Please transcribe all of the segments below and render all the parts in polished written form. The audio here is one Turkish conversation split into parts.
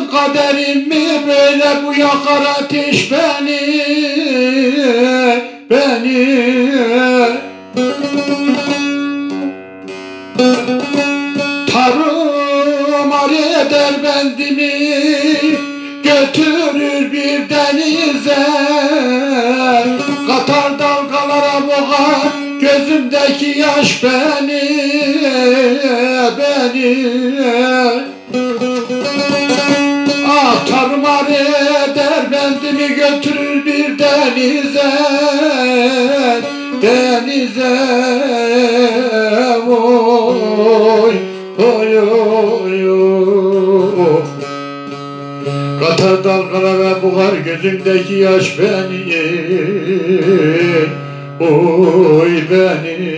kaderim mi böyle bu yakar ateş beni, beni. Tarumar eder bendimi, götürür bir denize, katar dalgalara boğar gözümdeki yaş beni, beni. Ah, tarumar eder bendimi, götürür bir denize, denize. Oy, oy, oy, oy. Katar dalgalara boğar gözümdeki yaş beni, oy beni,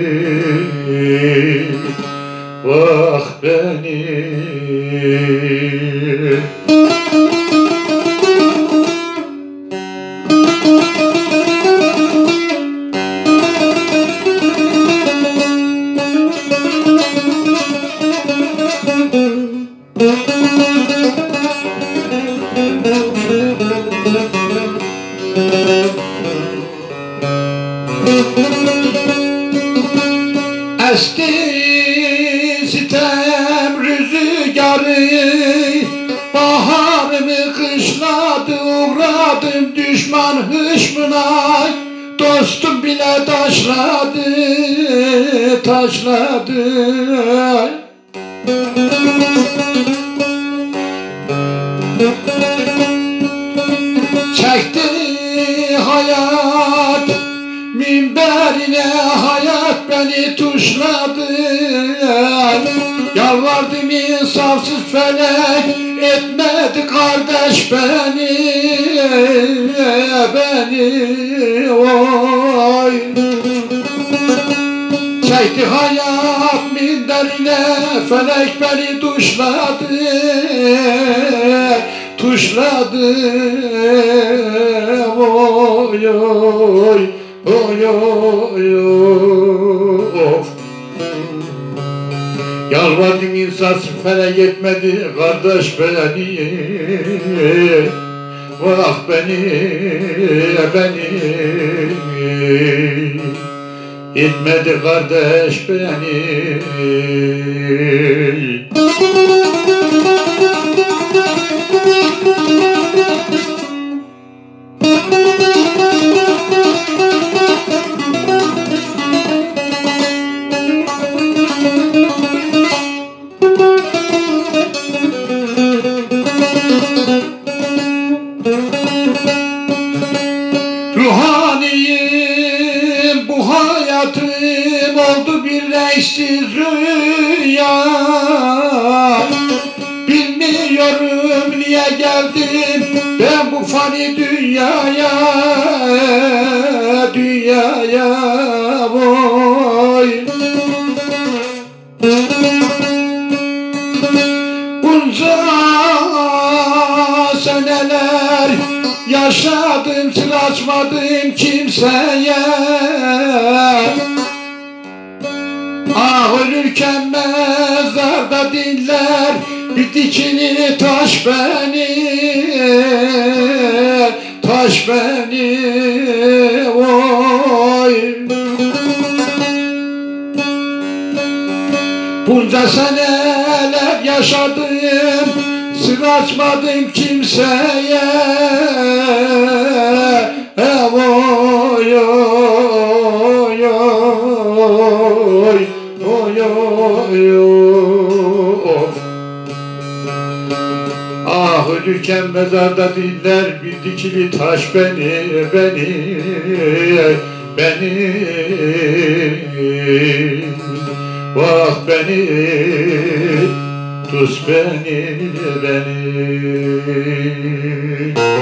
vah beni. Esti sitem rüzgarı, baharımı kışladı, uğradım düşman hışmına, dostum bile taşladı, taşladı. Çekti hayat minberine, hayat beni tuşladı. Yalvardım insafsız felek, etmedi kardeş beni, beni, oy. Çekti hayat minberine, felek beni tuşladı, tuşladı. Oy, oy, oy, oy, of. Yalvardım insafsız felek, etmedi kardeş beni, vah beni, beni. Etmedi kardeş beni. Ruhaniyim, bu hayatım oldu bir renksiz rüya. Bilmiyorum niye geldim ben bu fani dünyaya, dünyaya, oy. Bunca seneler yaşadım, sılaşmadım kimseye. Ah, ölürken mezarda dinler bir dikini taş beni, taş beni, oy. Bunca seneler yaşadım, sılaşmadım kimseye, oy, oy, oy, oy, oy, of. Ah, ölürken mezarda dinler bir dikili taş beni, beni, beni, vah beni, tuz beni, beni.